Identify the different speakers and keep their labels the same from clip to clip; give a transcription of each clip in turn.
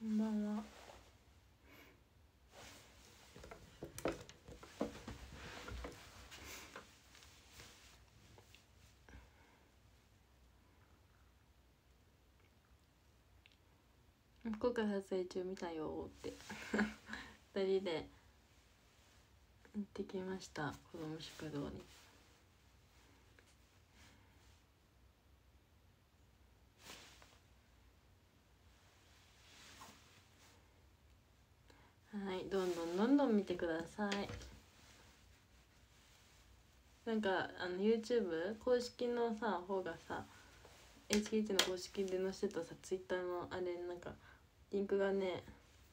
Speaker 1: こんばんは。福岡撮影中見たよって二人で行ってきました、子ども食堂に。はい、どんどん見てください。なんかYouTube 公式のさ方がさ HKT の公式で載せてたさ Twitter のあれなんかリンクがね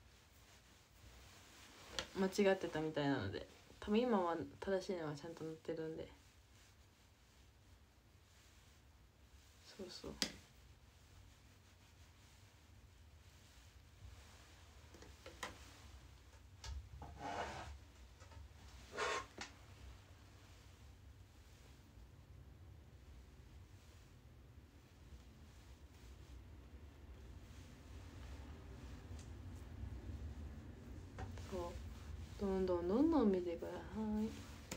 Speaker 1: 間違ってたみたいなので、多分今は正しいのがちゃんと載ってるんで、そうそう。どんどん見てください。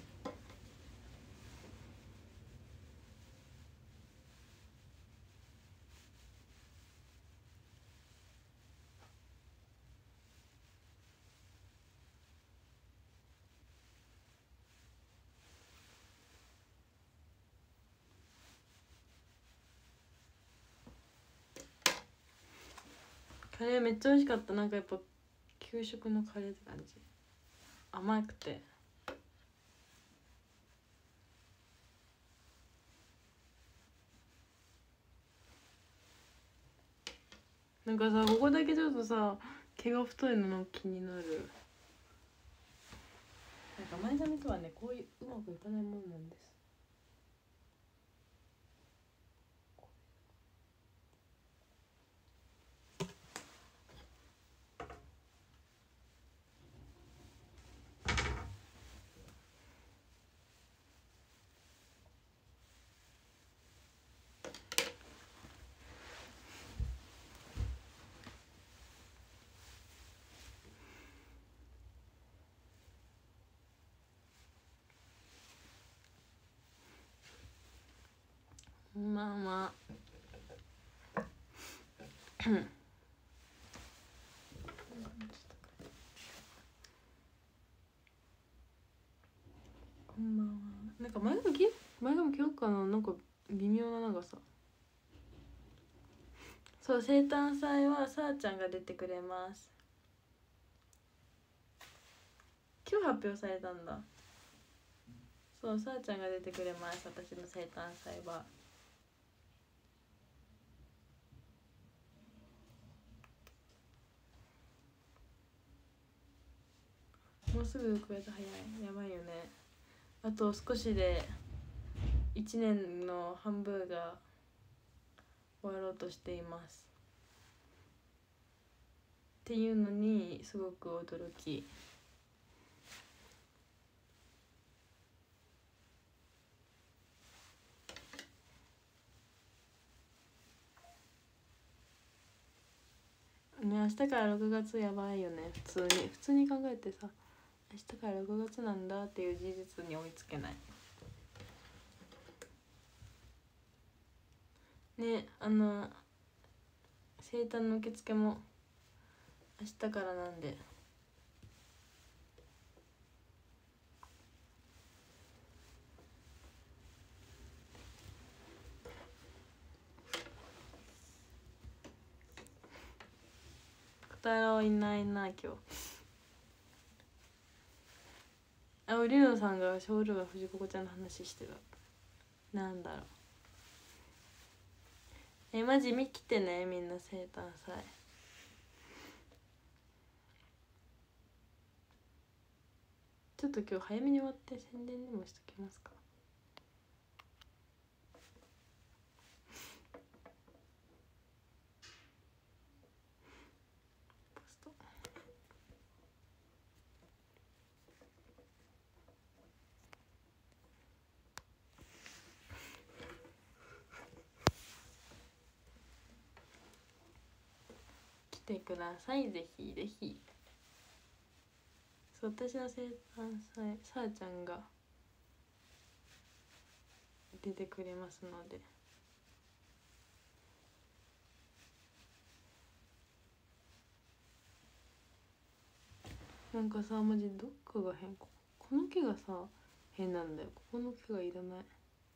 Speaker 1: カレーめっちゃ美味しかった。なんかやっぱ給食のカレーって感じ、甘くて。なんかさここだけちょっとさ毛が太いのの気になる。なんか前髪とはねこういううまくいかないもんなんです。まあまあこんばんは。なんか前髪切ろうかな。なんか微妙な長さ。そう生誕祭はさあちゃんが出てくれます。今日発表されたんだ。そうさあちゃんが出てくれます、私の生誕祭は。もうすぐ来ると早い。やばいよね。あと少しで1年の半分が終わろうとしています。っていうのにすごく驚き。ね、明日から6月やばいよね。普通に考えてさ、明日から6月なんだっていう事実に追いつけない。ね、生誕の受付も明日からなんで。小太郎いないな今日。あ、リノさんがショールーム藤子ちゃんの話してた。なんだろう。マジ見来てね、みんな生誕祭。ちょっと今日早めに終わって宣伝でもしときますか。ポスト来てください。ぜひぜひ。そう、私の生誕祭さあちゃんが出てくれますので。なんかさ、マジどっかが変。この木がさ変なんだよ。ここの木がいらない。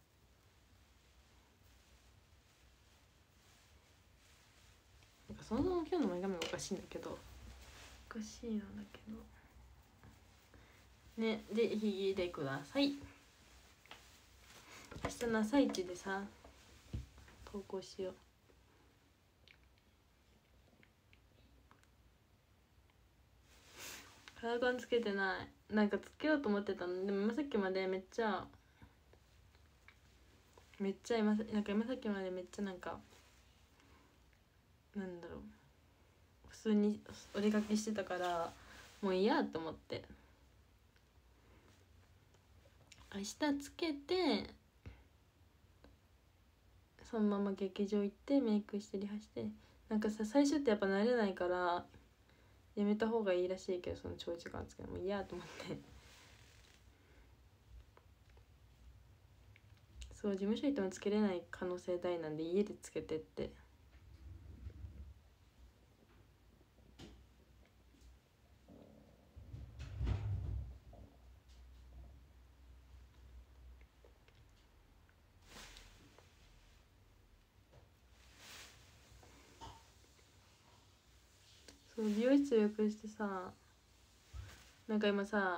Speaker 1: なんかそもそも今日の前髪がおかしいんだけど、おかしいのだけどね。でひいてください。明日の朝一でさ投稿しよう。カラコンつけてない。なんかつけようと思ってたの。でも今さっきまでめっちゃ今さっきまでめっちゃなんかなんだろう、普通にお出かけしてたからもう嫌と思って、明日つけてそのまま劇場行ってメイクしてリハして、なんかさ最初ってやっぱ慣れないからやめた方がいいらしいけど、その長時間つけるのもう嫌と思ってそう、事務所行ってもつけれない可能性大なんで家でつけてって。そう美容室予約してさ、なんか今さ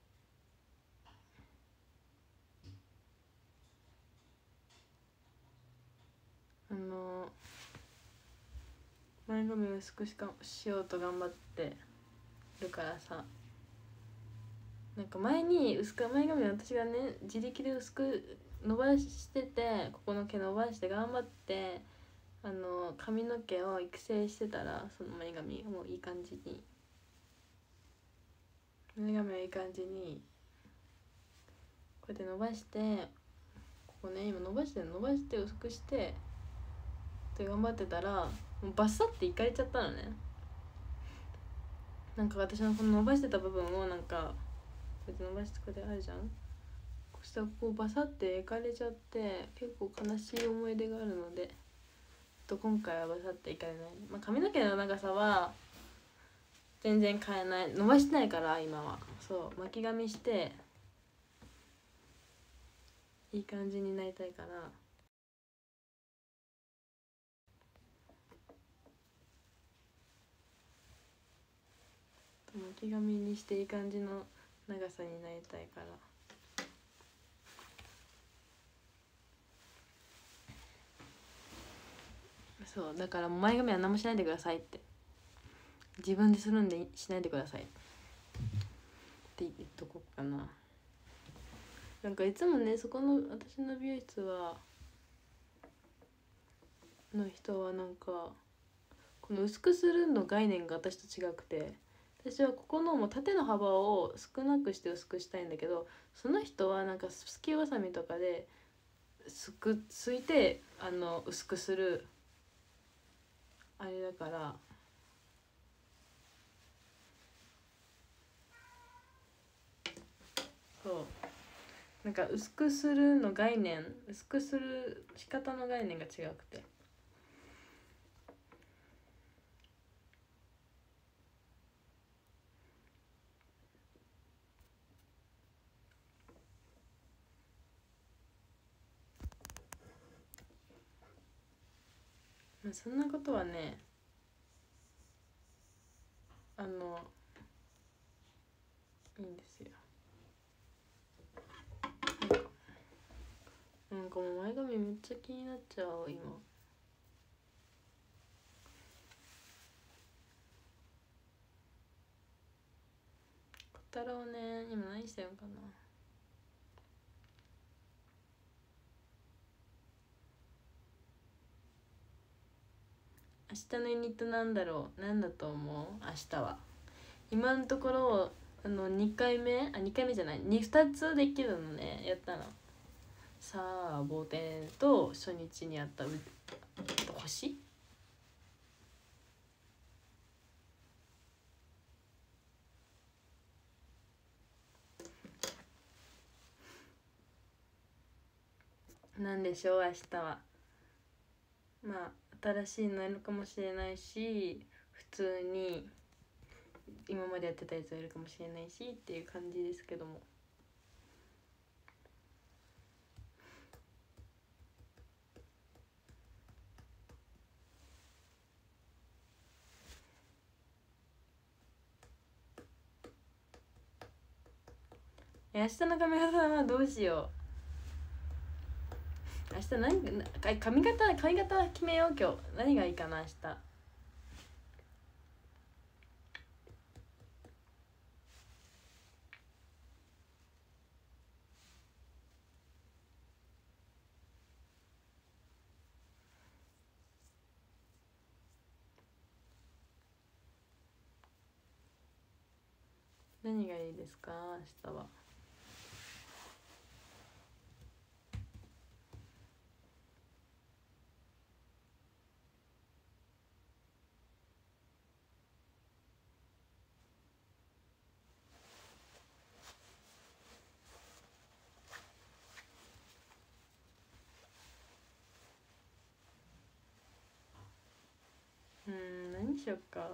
Speaker 1: 前髪を薄くしようと頑張ってるからさ、なんか前髪私がね自力で薄く伸ばしてて、ここの毛伸ばして頑張って髪の毛を育成してたら、その前髪もういい感じにこうやって伸ばして、ここね今伸ばして薄くしてって頑張ってたら、もうバッサっていかれちゃったのね。なんか私のこの伸ばしてた部分をなんかこうやって伸ばしてこれあるじゃん、こうしたらこうバサっていかれちゃって、結構悲しい思い出があるので今回はバサっていかれない。まあ、髪の毛の長さは全然変えない、伸ばしてないから今は。そう巻き髪していい感じになりたいから、巻き髪にしていい感じの長さになりたいから。そうだから前髪は何もしないでくださいって、自分でするんでしないでくださいって言っとこうかな。なんかいつもね、そこの私の美容室の人はなんかこの薄くするの概念が私と違くて、私はここのもう縦の幅を少なくして薄くしたいんだけど、その人はなんかすきばさみとかですいて薄くするあれだから、そうなんか薄くする仕方の概念が違くて。まあそんなことはねいいんですよ。なんかもう前髪めっちゃ気になっちゃう今。小太郎ね、今何してるのかな。明日のユニットなんだろう、なんだと思う。明日は今のところ2回目じゃない、2つできるのね、やったの。さあボーテンと初日にやった星なんでしょう明日は。まあ新しいのやるかもしれないし、普通に今までやってたやつやるかもしれないしっていう感じですけども。明日の髪型はどうしよう。明日髪型決めよう。今日何がいいかな。明日何がいいですか。明日は何しよっか。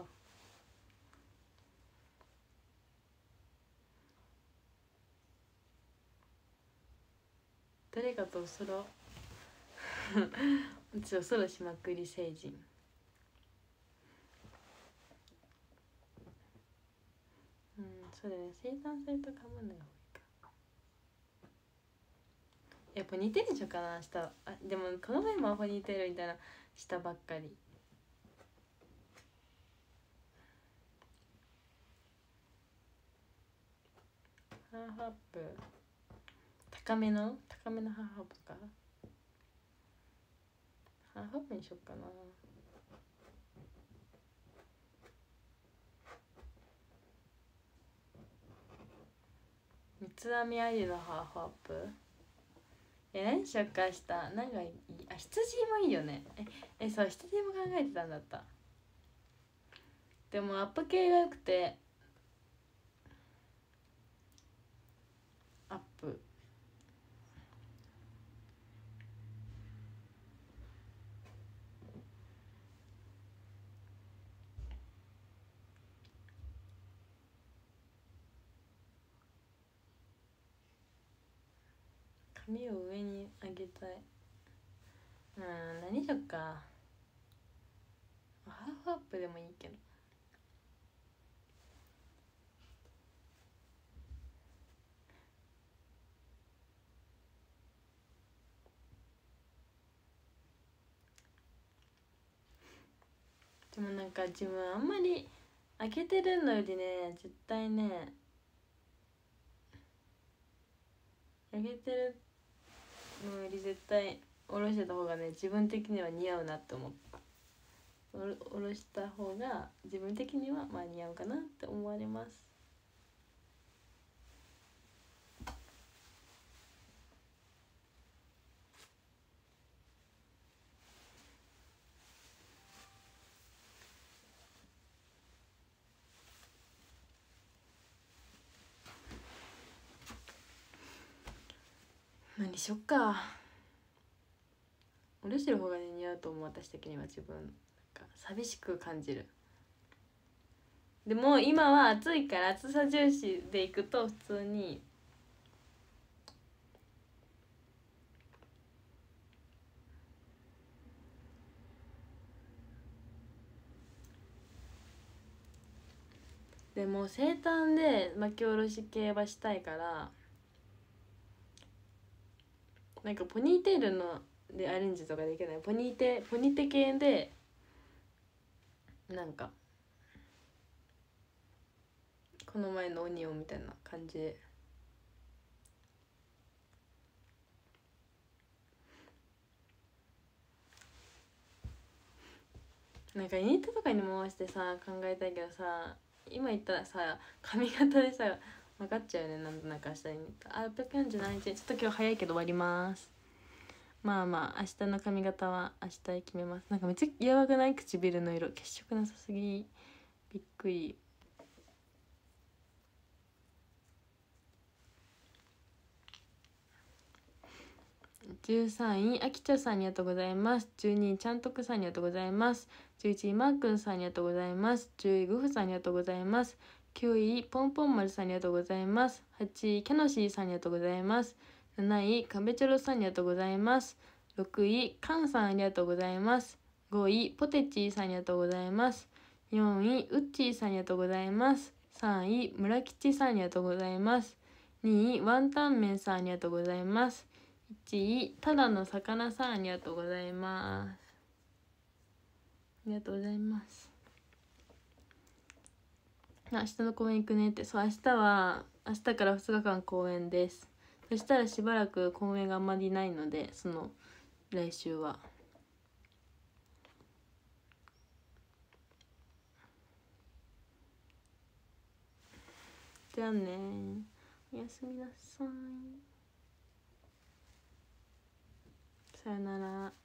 Speaker 1: 誰かとおそろうちおそろしまくり成人。そうだね。生誕祭とかぶんない方がいいか。やっぱ似てるでしょかな明日。でもこの前もポニーテールみたいなしたばっかり。ハーフアップ、高めのハーフアップか。ハーフアップにしよっかな。三つ編みありのハーフアップ。何しよっか明日。何がいい。羊もいいよね。そう羊も考えてたんだった。でもアップ系がよくて、アップ髪を上に上げたい。何しよっか。ハーフアップでもいいけど。でもなんか自分あんまり上げてるのよりね、絶対ね、上げてるのより絶対下ろしてた方がね、自分的には似合うなって思った。下ろした方が自分的にはまあ似合うかなって思われます。何しよっか。下ろしてる方が、ね、似合うと思う。私的には自分なんか寂しく感じる。でも今は暑いから暑さ重視でいくと普通にでも生誕で巻き下ろし系はしたいから、なんかポニーテールのでアレンジとかできない。ポニテ系でなんかこの前のオニオンみたいな感じで。なんかユニットとかに回してさ考えたいけどさ、今言ったらさ髪型でさ分かっちゃうよね。なんとなく明日に647日、ちょっと今日早いけど終わります。まあまあ明日の髪型は明日決めます。なんかめっちゃやばくない？唇の色血色なさすぎ、びっくり。 13位あきちゃさん、ありがとうございます。12位ちゃんとくさん、ありがとうございます。11位まーくんさん、ありがとうございます。10位ぐふさん、ありがとうございます。9位ぽんぽん丸さん、ありがとうございます。8位キャノシーさん、ありがとうございます。7位かべちょろさん、ありがとうございます。6位かんさん、ありがとうございます。5位ポテチーさん、ありがとうございます。4位うっちーさん、ありがとうございます。3位村吉さん、ありがとうございます。2位ワンタンメンさん、ありがとうございます。1位ただの魚さん、ありがとうございます。ありがとうございます。明日の公演行くねって。そう、明日から2日間公演です。そしたらしばらく公演があんまりないので、その来週はじゃあね、おやすみなさい、さよなら。